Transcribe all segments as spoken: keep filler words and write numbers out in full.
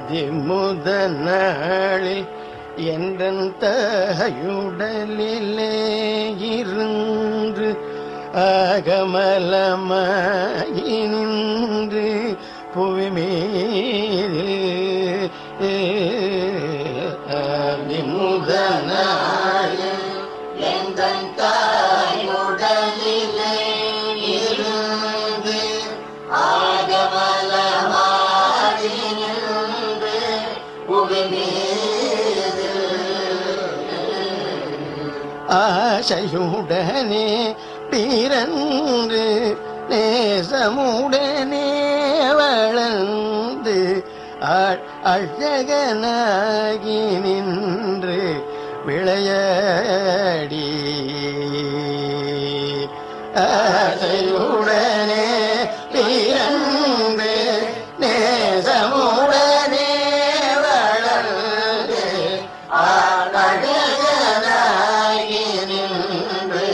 ஆதி முதல் நாளில் எந்தன் தாயுடலிலே இருந்து அகமலமாயி நின்று புவி மீது ஆதி முதல் நாளில் எந்தன் தாயுடலிலே இருந்து ஆகமலமாயி நின்று புவி மீது ஆசையுடனே பிறந்து நேசமுடனே வளர்ந்து அழகனாகி நின்று விளையாடி ஆசையுடனே பிறந்து நேசமுடனே வளர்ந்து அழகனாகி நின்று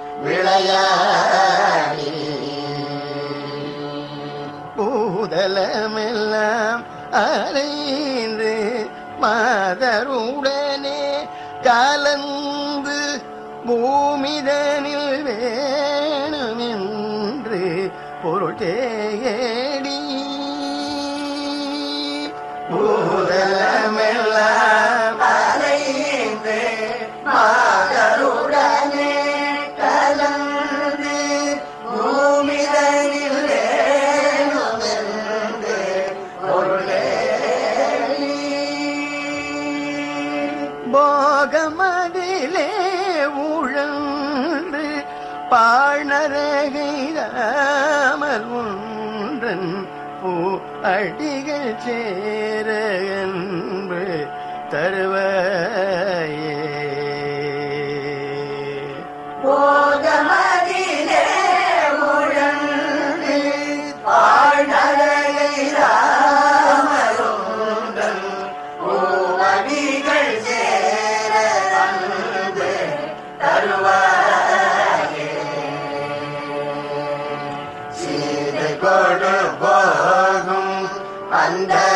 விளையாடி பூதலமெல்லாம் அலைந்து மாதருடனே கலந்து பூமிதனில் வேணுமென்று பொருள் தேடி பூதலமெல்லாம் அலைந்து மாதருடனே கலந்து பூமிதனில் வேணுமென்று பொருள் தேடி போகமதிலே உழன்று பாழ்நரகையாமல் ஒன்றன் பூ அடிகள் சேர அன்பு தருவாயே போகமதிலே உழன்று பாழ்நரகையாமல் ஒன்றன் பூ அடிகள் சேர அன்பு தருவாயே சீதை கொடு போகும் அந்த